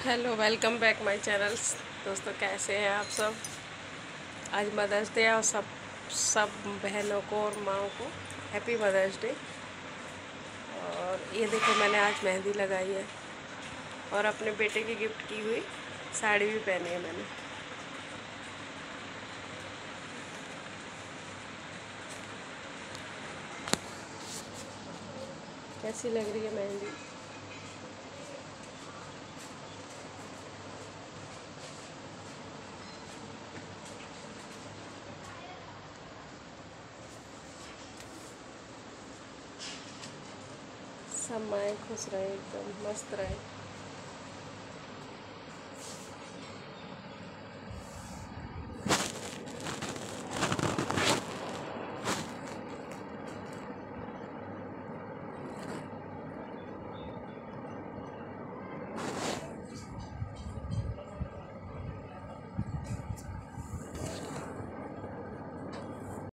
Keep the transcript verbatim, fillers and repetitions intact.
Hello, welcome back my channel. दोस्तों, कैसे हैं आप सब। आज मदर्स डे और सब सब बहनों को और माँओं को हैप्पी मदर्स डे। और ये देखो, मैंने आज मेहंदी लगाई है और अपने बेटे की गिफ्ट की हुई साड़ी भी पहनी है मैंने। कैसी लग रही है मेहंदी। सब माएँ खुश रहे, एकदम मस्त रहे।